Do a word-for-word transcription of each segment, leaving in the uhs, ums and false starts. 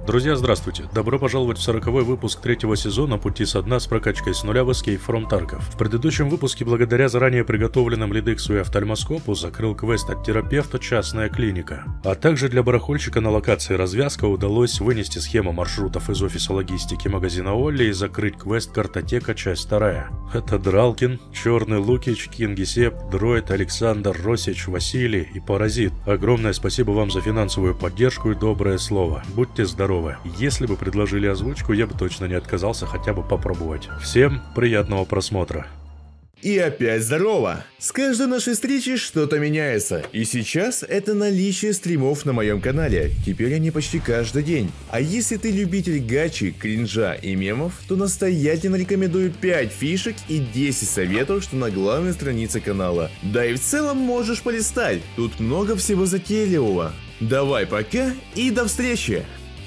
Друзья, здравствуйте! Добро пожаловать в сороковой выпуск третьего сезона «Пути со дна» с прокачкой с нуля в Escape from Tarkov. В предыдущем выпуске, благодаря заранее приготовленным лидексу и офтальмоскопу, закрыл квест от терапевта «Частная клиника». А также для барахольщика на локации «Развязка» удалось вынести схему маршрутов из офиса логистики магазина Олли и закрыть квест «Картотека. Часть вторая». Это Дралкин, Черный Лукич, Кингисепп, Дроид, Александр, Росич, Василий и Паразит. Огромное спасибо вам за финансовую поддержку и доброе слово. Будьте здоровы! Если бы предложили озвучку, я бы точно не отказался хотя бы попробовать. Всем приятного просмотра. И опять здорово! С каждой нашей встречи что-то меняется. И сейчас это наличие стримов на моем канале. Теперь они почти каждый день. А если ты любитель гачи, кринжа и мемов, то настоятельно рекомендую пять фишек и десять советов, что на главной странице канала. Да и в целом можешь полистать. Тут много всего затейливого. Давай пока и до встречи!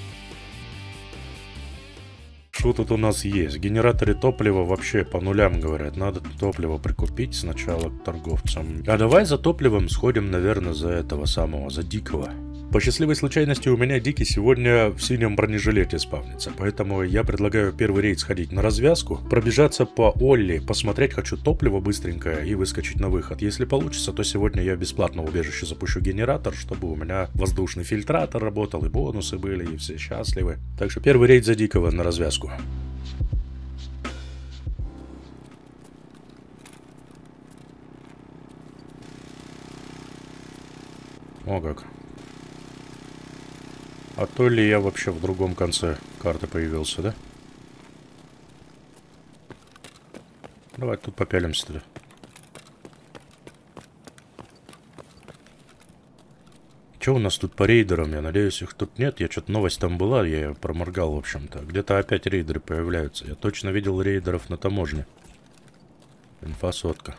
Что тут у нас есть? Генераторы топлива вообще по нулям говорят. Надо топливо прикупить сначала к торговцам. А давай за топливом сходим, наверное, за этого самого, за Дикого. По счастливой случайности у меня Дикий сегодня в синем бронежилете спавнится. Поэтому я предлагаю первый рейд сходить на развязку, пробежаться по Олли, посмотреть хочу топливо быстренько и выскочить на выход. Если получится, то сегодня я бесплатно в убежище запущу генератор, чтобы у меня воздушный фильтратор работал, и бонусы были, и все счастливы. Так что первый рейд за Дикого на развязку. О как. А то ли я вообще в другом конце карты появился, да? Давай тут попялимся тогда. Че у нас тут по рейдерам? Я надеюсь, их тут нет. Я что-то новость там была, я ее проморгал, в общем-то. Где-то опять рейдеры появляются. Я точно видел рейдеров на таможне. Инфа сотка.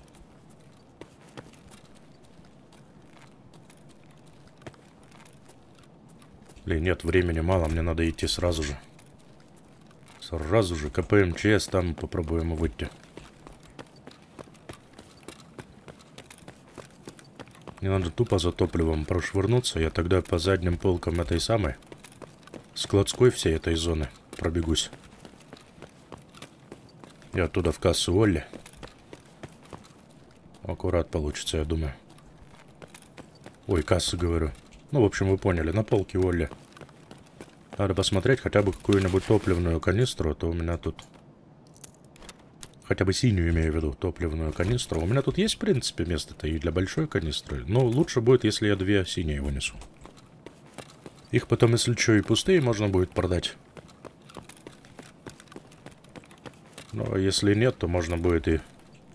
Блин, нет, времени мало, мне надо идти сразу же. Сразу же, КПМЧС, там попробуем выйти. Мне надо тупо за топливом прошвырнуться, я тогда по задним полкам этой самой складской всей этой зоны пробегусь. И оттуда в кассу Олли. Аккурат получится, я думаю. Ой, касса, говорю. Ну, в общем, вы поняли, на полке Олли. Надо посмотреть хотя бы какую-нибудь топливную канистру, а то у меня тут... Хотя бы синюю, имею в виду, топливную канистру. У меня тут есть, в принципе, место-то и для большой канистры. Но лучше будет, если я две синие вынесу. Их потом, если что, и пустые можно будет продать. Ну, а если нет, то можно будет и...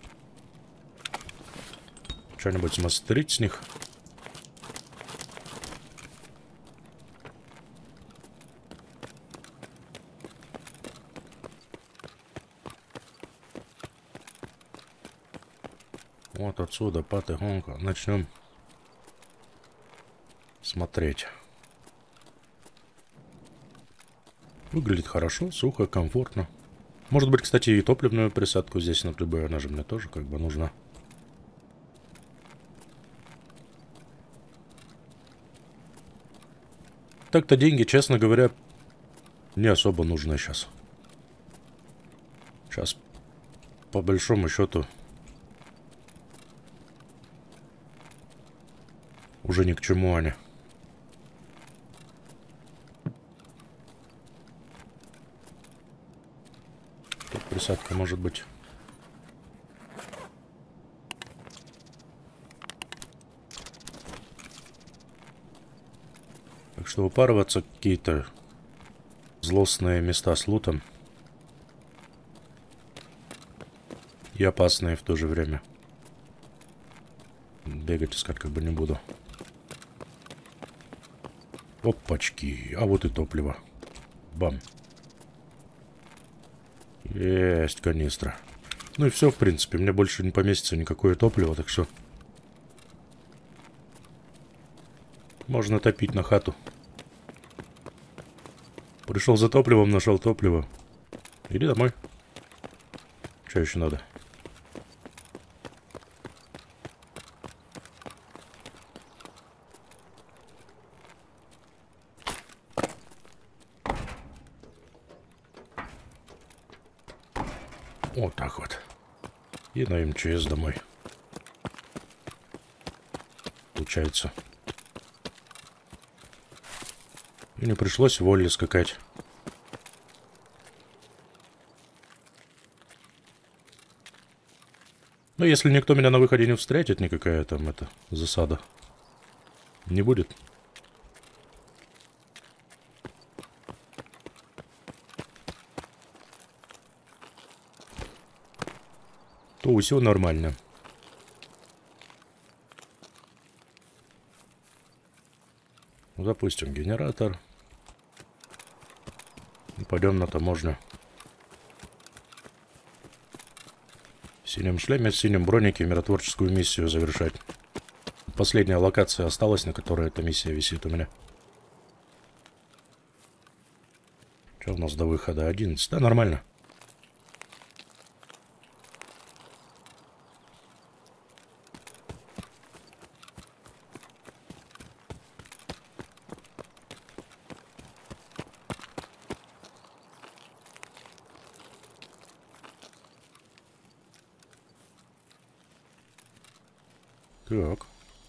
что-нибудь смастерить с них. Вот отсюда потихоньку начнем смотреть. Выглядит хорошо, сухо, комфортно. Может быть, кстати, и топливную присадку здесь наблюдаю. Она же мне тоже как бы нужна. Так-то деньги, честно говоря, не особо нужны сейчас. Сейчас, по большому счету, уже ни к чему они. Тут присадка может быть. Так что упарываться какие-то злостные места с лутом. И опасные в то же время. Бегать искать как бы не буду. Опачки. А вот и топливо. Бам. Есть канистра. Ну и все, в принципе. Мне больше не поместится никакое топливо, так что... можно топить на хату. Пришел за топливом, нашел топливо. Иди домой. Что еще надо? Вот так вот. И на эм че эс домой. Получается. И не пришлось в Олли скакать. Но если никто меня на выходе не встретит, никакая там эта засада не будет. То все нормально. Запустим генератор. И пойдем на таможню. В синем шлеме, в синем бронике миротворческую миссию завершать. Последняя локация осталась, на которой эта миссия висит у меня. Что у нас до выхода? одиннадцать. Да, нормально. Так.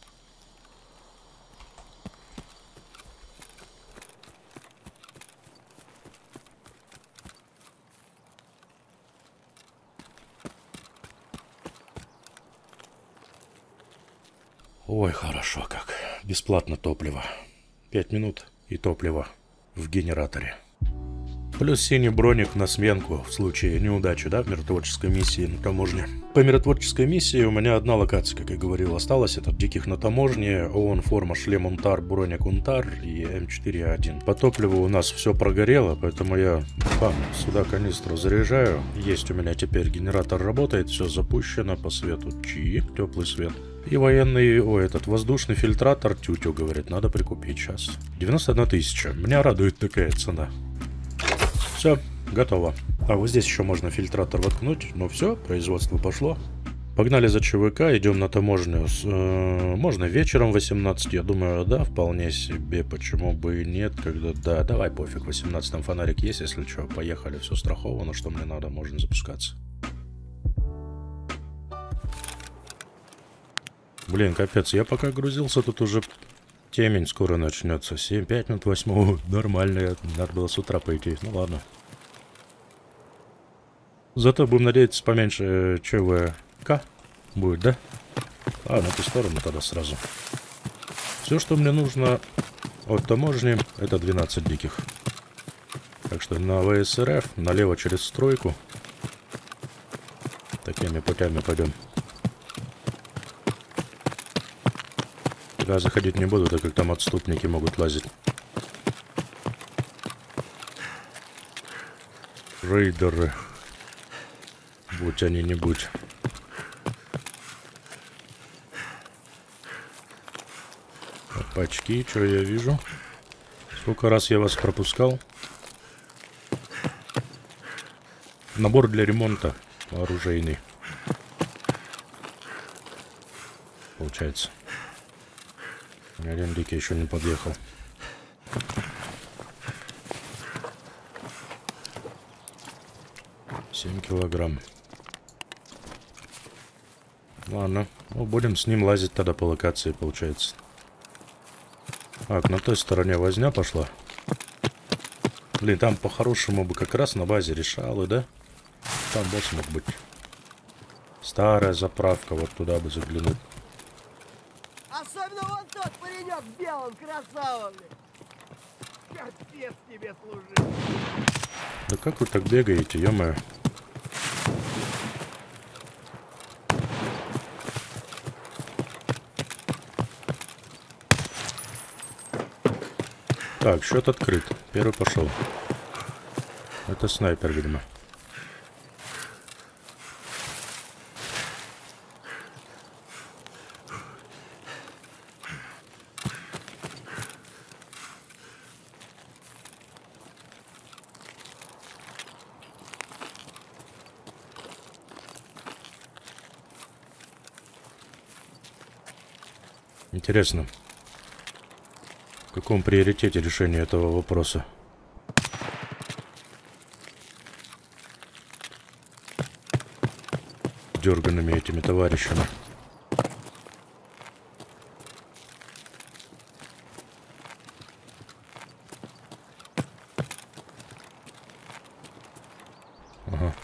Ой, хорошо как. Бесплатно топливо. Пять минут и топливо в генераторе. Плюс синий броник на сменку в случае неудачи, да, в миротворческой миссии на таможне. По миротворческой миссии у меня одна локация, как я говорил, осталась. Это диких на таможне, ООН форма, шлем Унтар, броник Унтар и эм четыре а один. По топливу у нас все прогорело, поэтому я бам, сюда канистру заряжаю. Есть у меня теперь генератор работает, все запущено по свету. Чи, теплый свет. И военный, ой, этот воздушный фильтратор, тютю, говорит, надо прикупить сейчас. девяносто одна тысяча. Меня радует такая цена. Все, готово. А вот здесь еще можно фильтратор воткнуть. Ну все, производство пошло. Погнали за ЧВК, идем на таможню. С, э, можно вечером в восемнадцать, я думаю, да, вполне себе. Почему бы и нет, когда... Да, давай пофиг, восемнадцать там фонарик есть, если что. Поехали, все страховано, что мне надо, можно запускаться. Блин, капец, я пока грузился, тут уже темень скоро начнется. семь, пять минут восьмого, нормально, надо было с утра пойти, ну ладно. Зато будем надеяться поменьше ЧВК будет, да? А, на ту сторону тогда сразу. Все, что мне нужно от таможни, это двенадцать диких. Так что на ВСРФ, налево через стройку. Такими путями пойдем. Туда заходить не буду, так как там отступники могут лазить. Рейдеры. Будь они не будь. Опачки, что я вижу? Сколько раз я вас пропускал? Набор для ремонта оружейный. Получается. Один дикий еще не подъехал. семь килограмм. Ладно, ну, будем с ним лазить тогда по локации, получается. Так, на той стороне возня пошла. Блин, там по-хорошему бы как раз на базе решалы, да? Там босс мог быть. Старая заправка, вот туда бы заглянуть. Особенно вон тот паренек в белом, красава, капец тебе служит. Да как вы так бегаете, ё-моё? Так, счет открыт. Первый пошел. Это снайпер, видимо. Интересно, в каком приоритете решения этого вопроса? дерганными этими товарищами. Ага.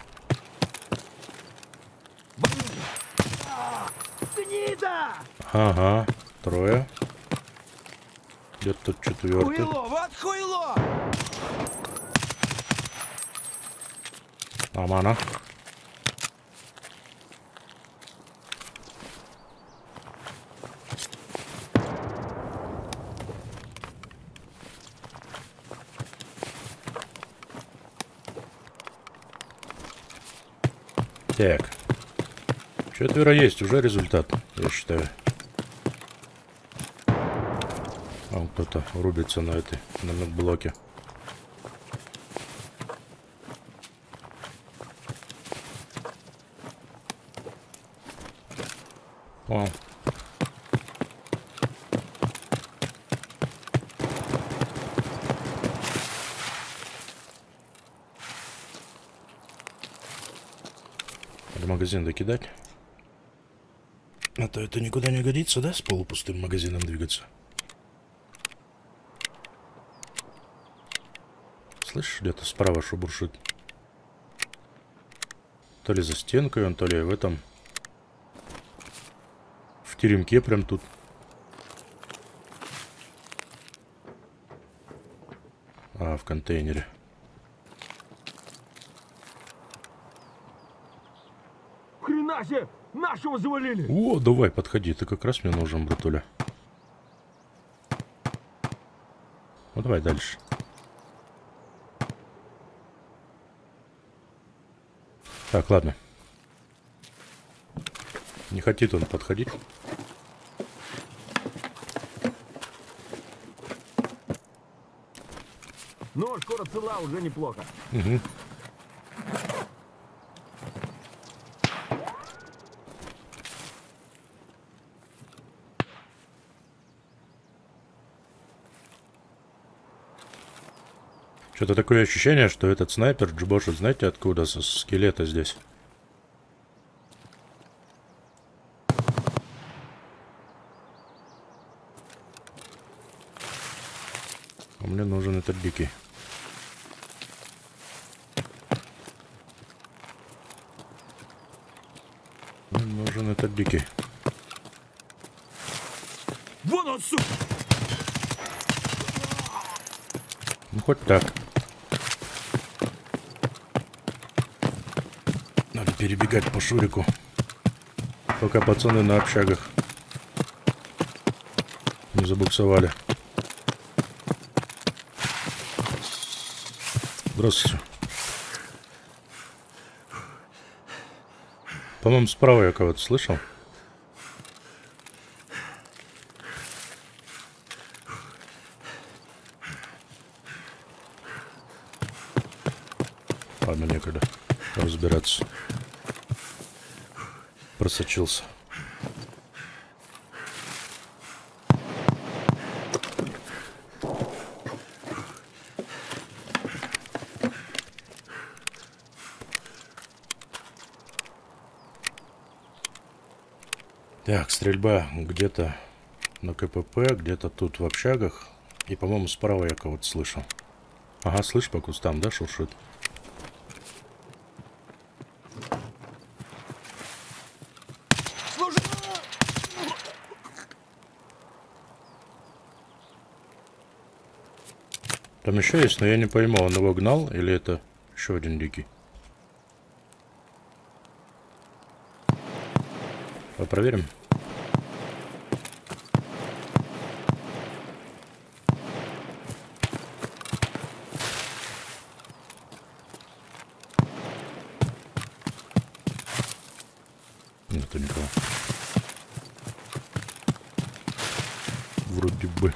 Гнида! Ага, трое. Где тут четвертый? Хуйло, вот хуйло! Амана. Так. Четверо есть, уже результат, я считаю. А кто-то рубится на этой, на медблоке. Вау. Надо магазин докидать. А то это никуда не годится, да, с полупустым магазином двигаться? Слышишь, где-то справа шебуршит. То ли за стенкой он, то ли в этом... В теремке прям тут. А, в контейнере. Хрена себе! Нашего завалили! О, давай, подходи, ты как раз мне нужен, братуля. Ну, давай дальше. Так, ладно. Не хочет он подходить. Ну, скоро цела, уже неплохо. Угу. Что-то такое ощущение, что этот снайпер джибошит, знаете, откуда? Со скелета здесь. А мне нужен этот дикий. Мне нужен этот дикий. Вон он, сука! Ну, хоть так. Надо перебегать по шурику. Пока пацаны на общагах не забуксовали. Здравствуйте. По-моему, справа я кого-то слышал. Ладно, некогда разбираться. Просочился. Так, стрельба где-то на КПП, где-то тут в общагах. И, по-моему, справа я кого-то слышал. Ага, слышь, по кустам, да, шуршит? Там еще есть, но я не пойму, он его гнал или это еще один дикий? Проверим. Нету никого. Вроде бы.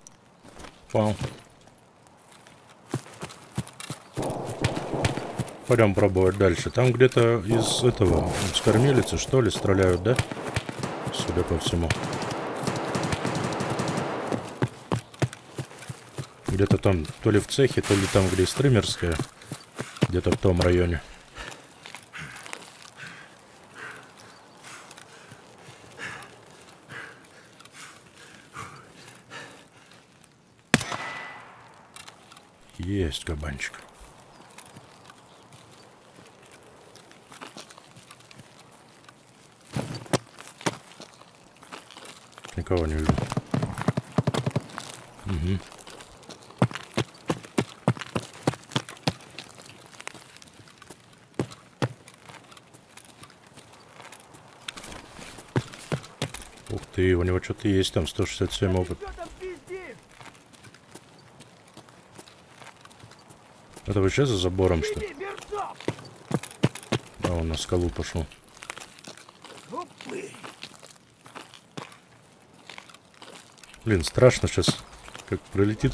Вау. Пойдем пробовать дальше. Там где-то из этого, с кормилицы, что ли, стреляют, да? Судя по всему. Где-то там, то ли в цехе, то ли там, где стримерская. Где-то в том районе. Есть кабанчик. Никого не вижу. Угу. Ух ты, у него что-то есть там, сто шестьдесят семь опыт. Это вообще за забором, что ли? А он на скалу пошел. Блин, страшно сейчас, как пролетит.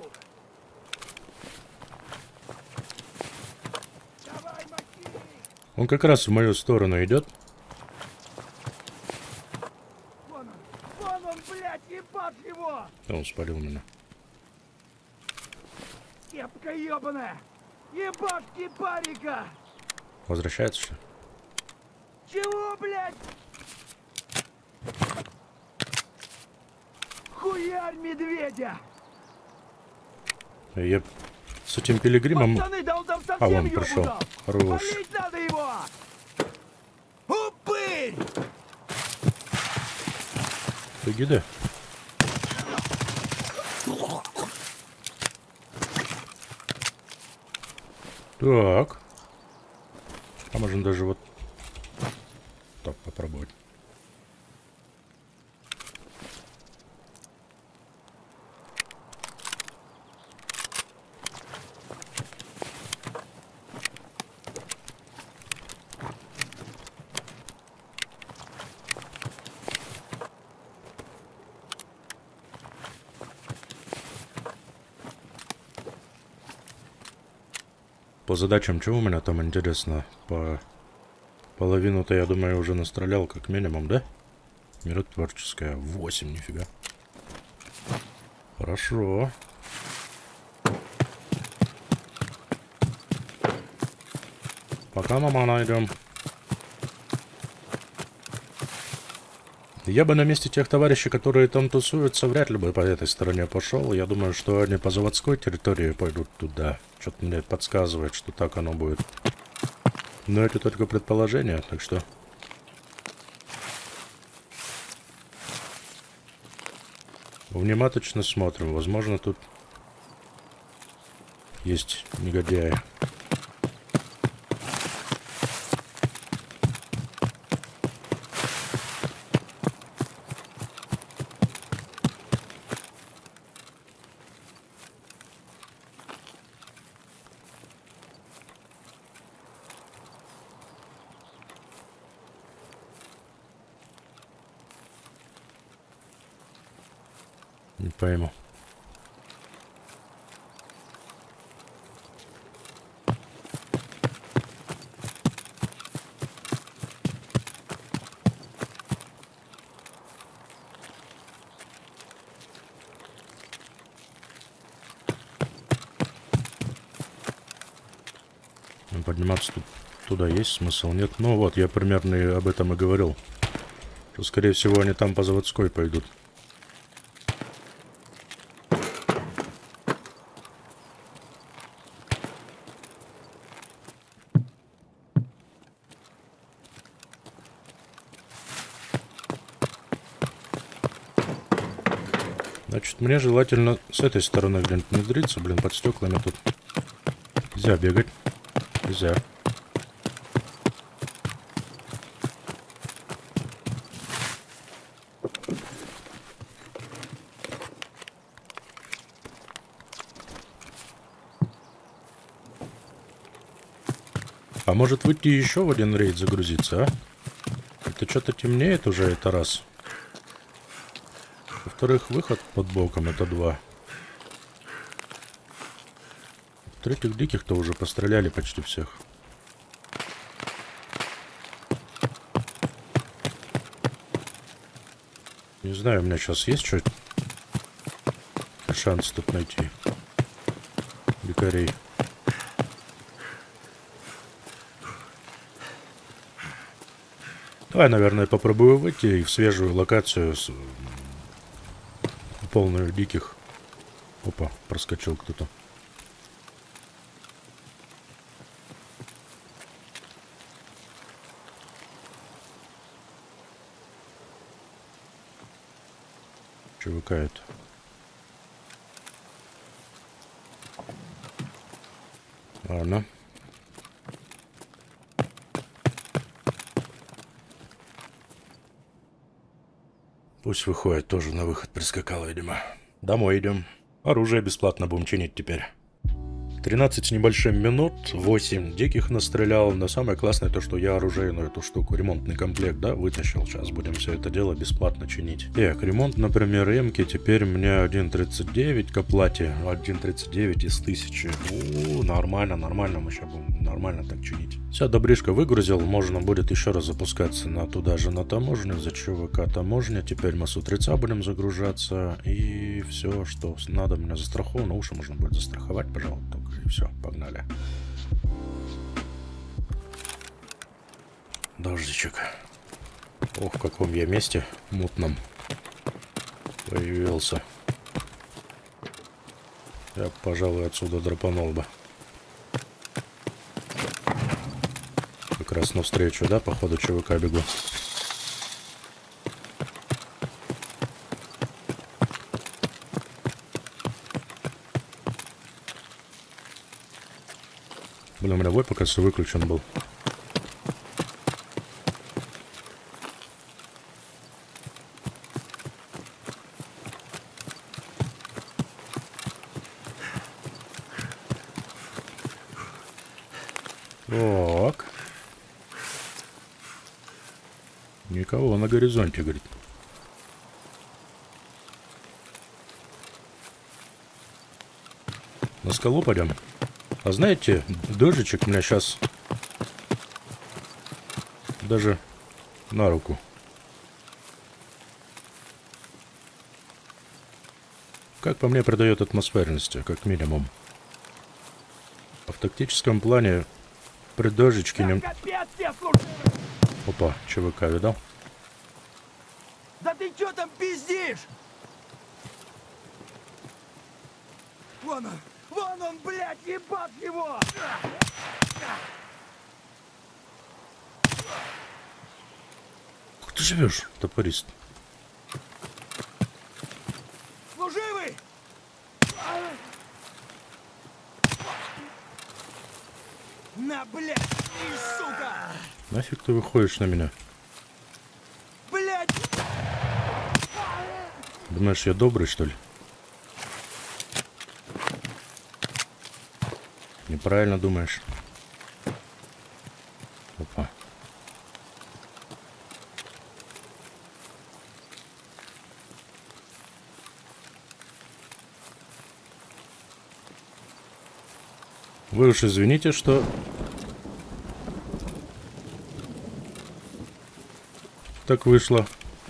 Он как раз в мою сторону идет. Вон он, вон он, блядь, ебать его! Да он спалил меня. Кепка ебаная! Ебать кипарика! Возвращается, что ли? Чего, блядь? Хуярь медведя! Я с этим пилигримом... Пацаны, да он там совсем А, вон ёбу пришел. дал. Хорош. Полить надо его! Упырь! Беги, да? Так. А можно даже вот так попробовать. По задачам, что у меня там интересно? По половину-то, я думаю, уже настрелял как минимум, да? Миротворческая. восемь, нифига. Хорошо. Пока мама найдем. Я бы на месте тех товарищей, которые там тусуются, вряд ли бы по этой стороне пошел. Я думаю, что они по заводской территории пойдут туда. Что-то мне подсказывает, что так оно будет. Но это только предположение, так что... Внимательно смотрим. Возможно, тут есть негодяи. Не пойму. Подниматься тут, туда есть смысл? Нет? Ну вот, я примерно и об этом и говорил. Что, скорее всего, они там по заводской пойдут. Значит, мне желательно с этой стороны где-нибудь внедриться. Блин, под стеклами тут нельзя бегать. Нельзя. А может выйти еще в один рейд загрузиться, а? Это что-то темнеет уже, это раз. Во-вторых, выход под боком, это два. В-третьих, диких-то уже постреляли почти всех. Не знаю, у меня сейчас есть что шанс тут найти дикарей. Давай, наверное, попробую выйти и в свежую локацию с... полную диких. Опа, проскочил кто-то. Чувакает. Ладно. Пусть выходит, тоже на выход прискакал, видимо. Домой идем. Оружие бесплатно будем чинить теперь. тринадцать с небольшим минут, восемь диких настрелял. Но самое классное то, что я оружейную эту штуку, ремонтный комплект, да, вытащил. Сейчас будем все это дело бесплатно чинить. Так, ремонт, например, эмки теперь мне один тридцать девять к оплате. один тридцать девять из тысячи. У, нормально, нормально, мы сейчас будем нормально так чинить. Вся добришка выгрузил, можно будет еще раз запускаться на туда же на таможню, за ЧВК таможня. Теперь мы с утреца будем загружаться. И все, что надо, мне застраховано. Уши можно будет застраховать, пожалуйста. И все, погнали. Дождичек. Ох, в каком я месте мутном появился. Я, пожалуй, отсюда драпанул бы. Как раз навстречу, да, по ходу ЧВК бегу. Блин, у меня бой пока что выключен был. Так. Никого на горизонте, говорит. На скалу пойдем. А знаете, дождичек у меня сейчас даже на руку. Как по мне, придает атмосферности, как минимум. А в тактическом плане при дождичке не... Опа, ЧВК, видал? Да ты чё там пиздишь? Вон он! Вон он, блядь, ебать его! Как ты живешь, топорист? Служивый! На, блядь, и сука! Нафиг ты выходишь на меня? Блядь! Думаешь, я добрый, что ли? Неправильно думаешь. Опа. Вы уж извините, что так вышло.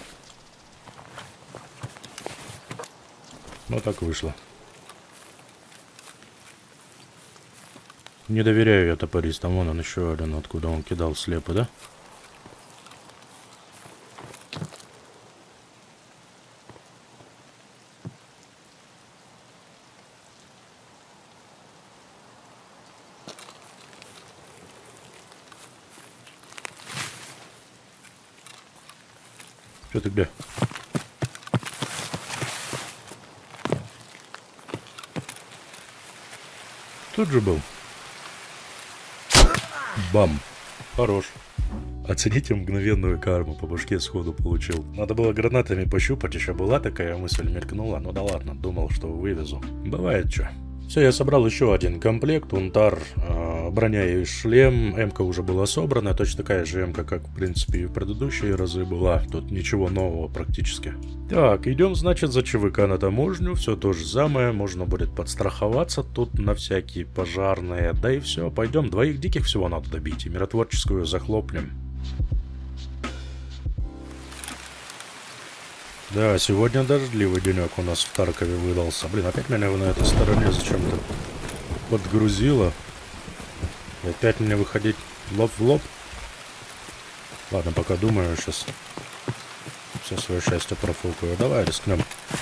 Ну так вышло. Не доверяю я топористам. Вон он еще один, откуда он кидал слепо, да? Что ты где? Тут же был. Бам. Хорош. Оцените мгновенную карму, по башке сходу получил. Надо было гранатами пощупать, еще была такая мысль, мелькнула. Ну да ладно, думал, что вывезу. Бывает что. Все, я собрал еще один комплект. Унтар, э, броня и шлем. М-ка уже была собрана. Точно такая же М-ка, как в принципе и в предыдущие разы была. Тут ничего нового практически. Так, идем, значит, за ЧВК на таможню. Все то же самое. Можно будет подстраховаться тут на всякие пожарные. Да и все, пойдем. Двоих диких всего надо добить. И миротворческую захлопнем. Да, сегодня дождливый денек у нас в Таркове выдался. Блин, опять меня на этой стороне зачем-то подгрузило. И опять мне выходить лоб в лоб. Ладно, пока думаю, сейчас все свое счастье профукаю. Давай рискнем.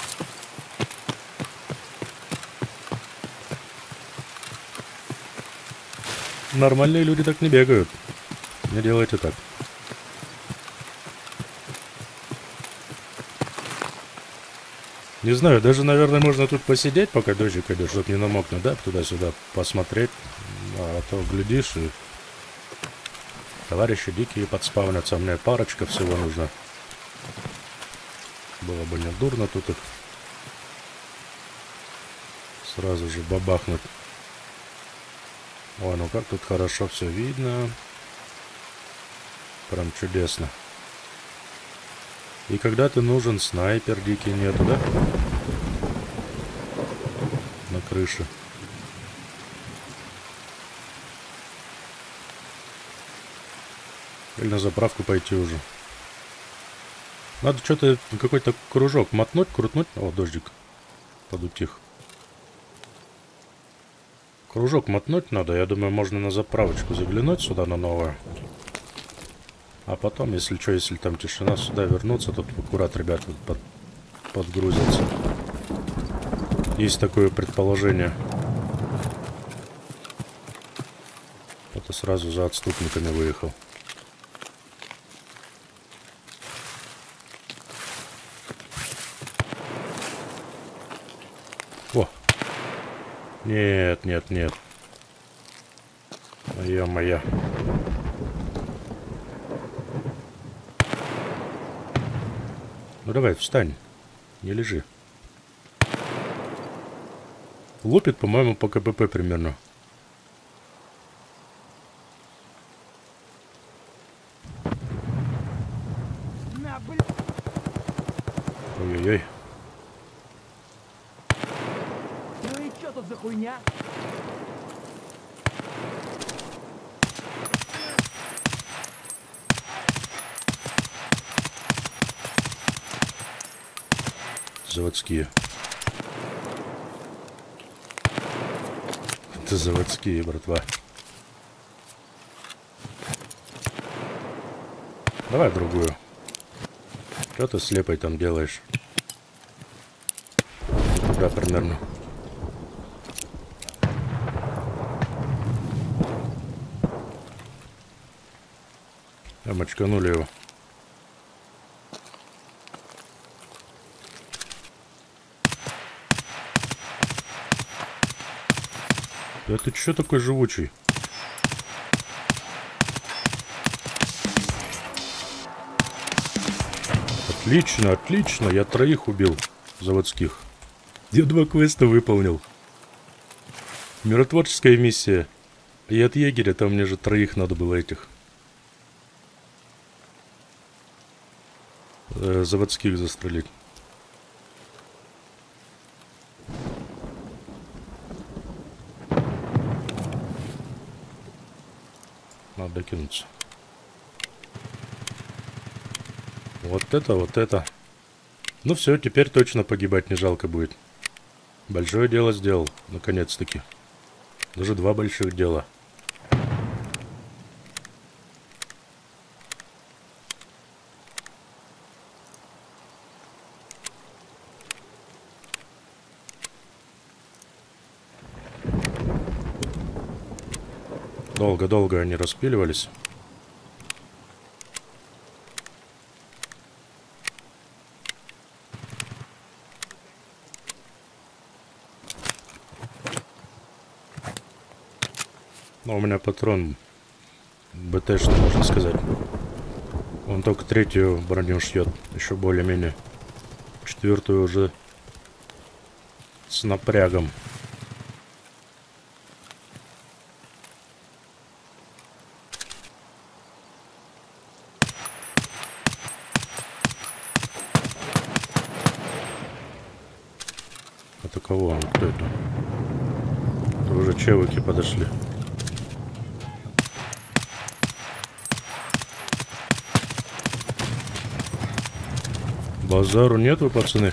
Нормальные люди так не бегают. Не делайте так. Не знаю, даже, наверное, можно тут посидеть, пока дождик идет, чтобы не намокнуть, да, туда-сюда посмотреть. А то глядишь, и товарищи дикие подспавнятся. Мне парочка всего нужно. Было бы не дурно тут их сразу же бабахнуть. Ой, ну как тут хорошо все видно. Прям чудесно. И когда ты нужен, снайпер дикий нету, да? На крыше. Или на заправку пойти уже. Надо что-то, какой-то кружок мотнуть, крутнуть. О, дождик подутих. Кружок мотнуть надо. Я думаю, можно на заправочку заглянуть сюда на новое. А потом, если что, если там тишина, сюда вернуться, тут аккурат ребята под, подгрузятся. Есть такое предположение. Это сразу за отступниками выехал. О! Нет, нет, нет. Моя-моя. Ну давай, встань. Не лежи. Лупит, по-моему, по КПП примерно. Ой-ой-ой. Ну и что тут за хуйня? Заводские. Это заводские, братва. Давай другую. Что ты слепой там делаешь? Туда примерно. Там очканули его. Да ты чё такой живучий? Отлично, отлично. Я троих убил заводских. Я два квеста выполнил. Миротворческая миссия. И от егеря там мне же троих надо было этих. Э, заводских застрелить. Надо кинуться. Вот это, вот это. Ну все, теперь точно погибать не жалко будет. Большое дело сделал, наконец-таки. Даже два больших дела. Долго-долго они распиливались. Но у меня патрон БТшный, можно сказать. Он только третью броню шьет, еще более-менее. Четвертую уже с напрягом. Это кого? Кто это? Это уже чевыки подошли. Базару нету, пацаны.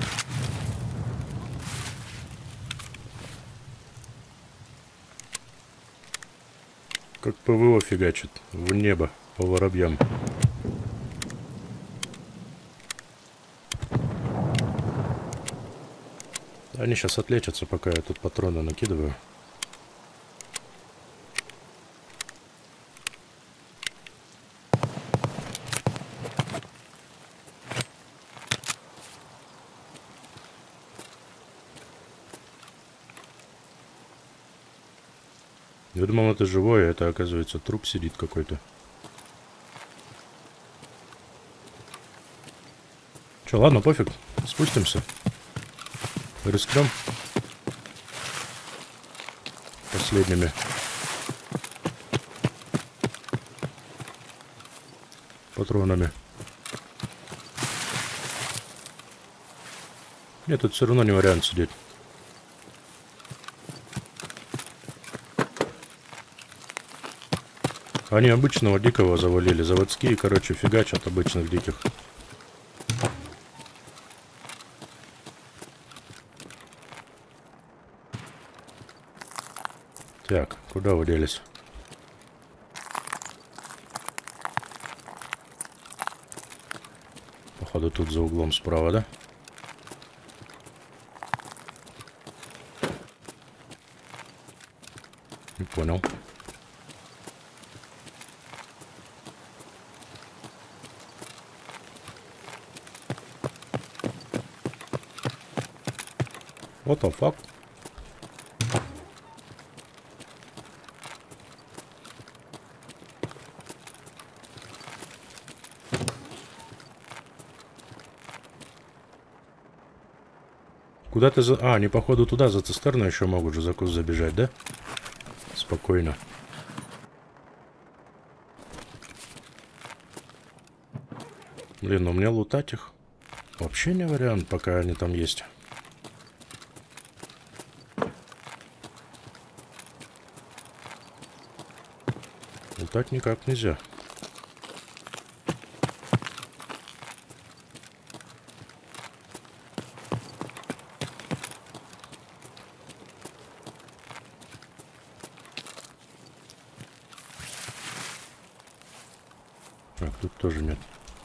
Как ПВО фигачит в небо по воробьям. Они сейчас отлечатся, пока я тут патроны накидываю. Я думал, это живое, это, оказывается, труп сидит какой-то. Че, ладно, пофиг, спустимся. Рискнем последними. Патронами. Нет, тут все равно не вариант сидеть. Они обычного дикого завалили. Заводские, короче, фигачат обычных диких. Так, куда вы делись? Походу тут за углом справа, да? Не понял. What the fuck? Куда ты за... А, они, походу, туда за цистерну еще могут же закус забежать, да? Спокойно. Блин, ну мне лутать их вообще не вариант, пока они там есть. Лутать никак нельзя. Так, тут тоже нет.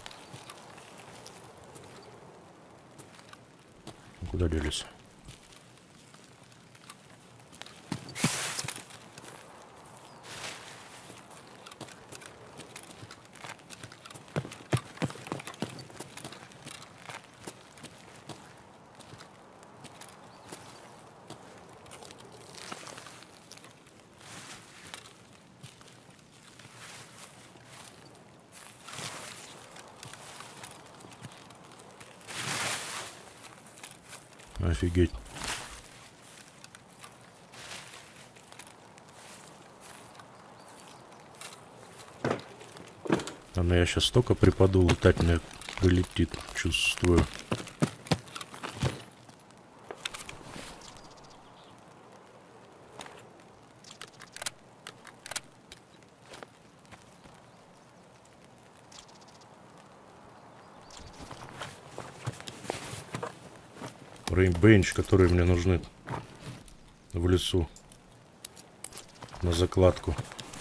Куда делись? Офигеть. Она я сейчас столько припаду, лутать мне прилетит, чувствую. Рейнбенч, которые мне нужны в лесу на закладку.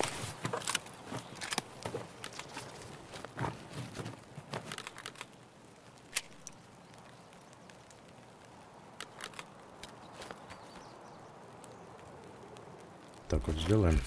Так вот сделаем.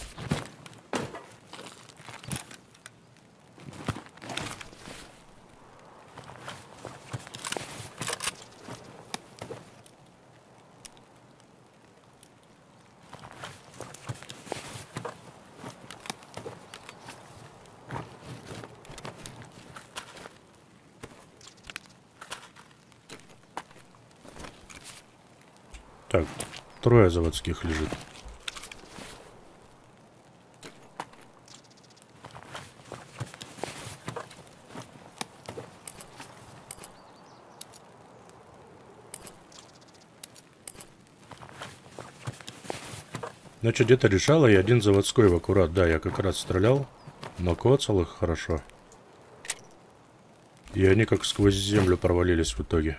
Так, трое заводских лежит. Значит, где-то решала и один заводской в аккурат. Да, я как раз стрелял, но коцал их хорошо. И они как сквозь землю провалились в итоге.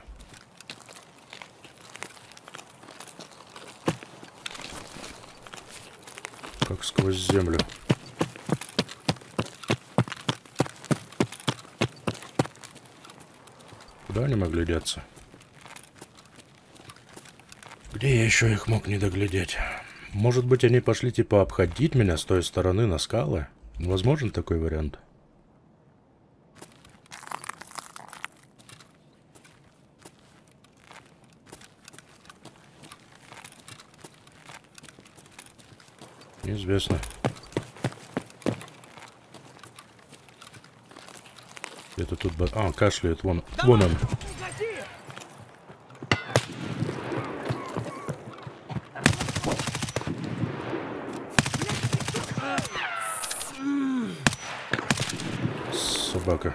Как сквозь землю. Куда они могли деться? Где я еще их мог не доглядеть? Может быть, они пошли типа обходить меня с той стороны на скалы? Возможен такой вариант? Неизвестно. Это тут... А, кашляет. Вон, вон он. Собака.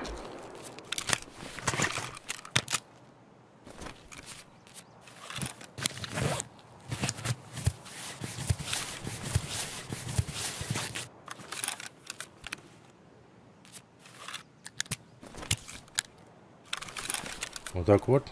Вот так вот.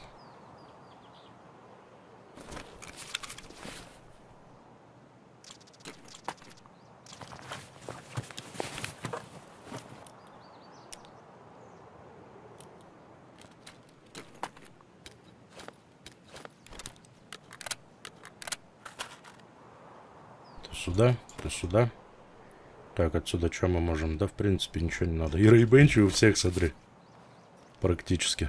То сюда, то сюда. Так, отсюда что мы можем? Да, в принципе, ничего не надо. И рейбенчи у всех, смотри. Практически.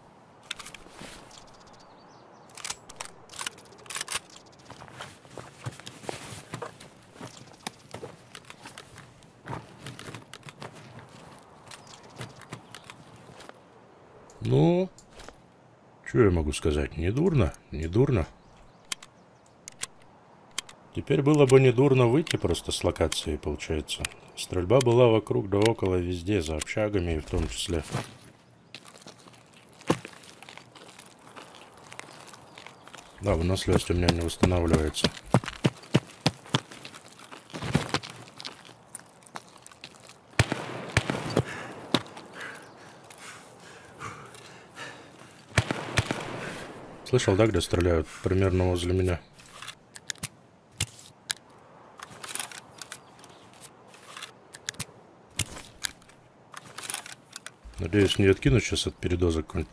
Ну, что я могу сказать? Не дурно, не дурно. Теперь было бы не дурно выйти просто с локации, получается. Стрельба была вокруг да около везде, за общагами в том числе. Да, выносливость у меня не восстанавливается. Слышал, да, где стреляют? Примерно возле меня. Надеюсь, не откину сейчас от передоза какой-нибудь.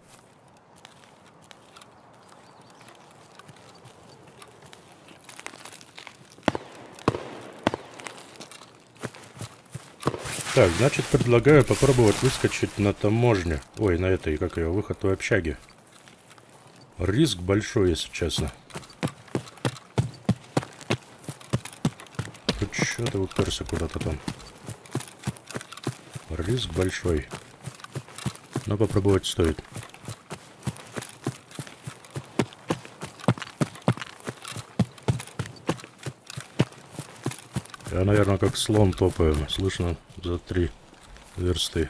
Так, значит, предлагаю попробовать выскочить на таможню. Ой, на этой, как ее, выход в общаге. Риск большой, если честно. Хоть что-то уперся куда-то там. Риск большой. Но попробовать стоит. Я, наверное, как слон топаю. Слышно за три версты.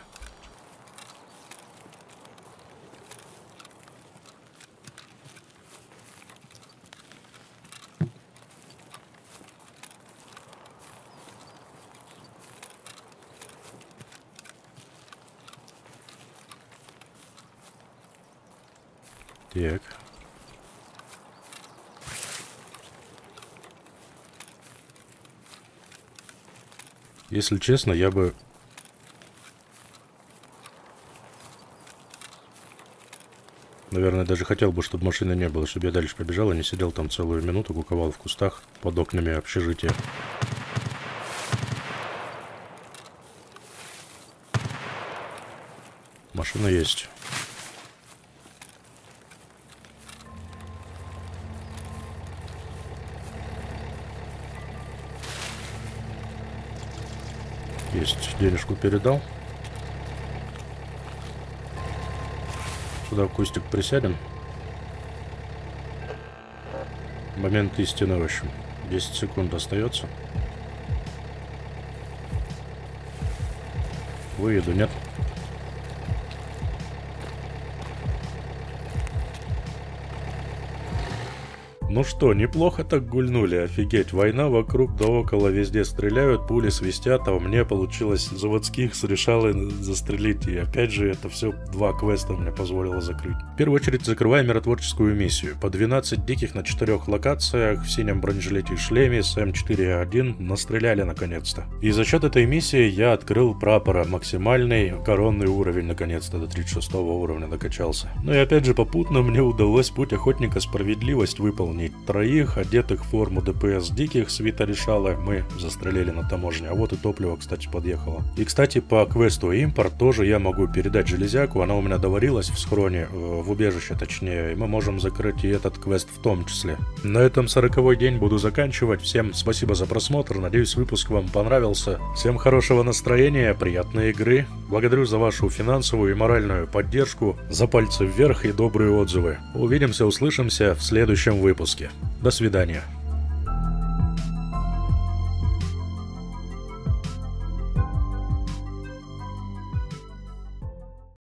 Так. Если честно, я бы... Наверное, даже хотел бы, чтобы машины не было, чтобы я дальше побежал, а не сидел там целую минуту, куковал в кустах под окнами общежития. Машина есть. Есть, денежку передал. Сюда в кустик присядем. Момент истины, в общем. десять секунд остается. Выеду, нет? Ну что, неплохо так гульнули, офигеть. Война вокруг да около, везде стреляют, пули свистят, а у меня получилось заводских с решалы застрелить. И опять же, это все два квеста мне позволило закрыть. В первую очередь закрываем миротворческую миссию. По двенадцать диких на четырех локациях, в синем бронежилете и шлеме с эм четыре а один настреляли наконец-то. И за счет этой миссии я открыл прапора, максимальный коронный уровень наконец-то до тридцать шестого уровня докачался. Ну и опять же попутно мне удалось путь охотника справедливость выполнить. Троих, одетых в форму ДПС диких, свита решала, мы застрелили на таможне. А вот и топливо, кстати, подъехало. И, кстати, по квесту импорт тоже я могу передать железяку. Она у меня доварилась в схроне, в убежище точнее. И мы можем закрыть и этот квест в том числе. На этом сороковой день буду заканчивать. Всем спасибо за просмотр. Надеюсь, выпуск вам понравился. Всем хорошего настроения, приятной игры. Благодарю за вашу финансовую и моральную поддержку, за пальцы вверх и добрые отзывы. Увидимся, услышимся в следующем выпуске. До свидания.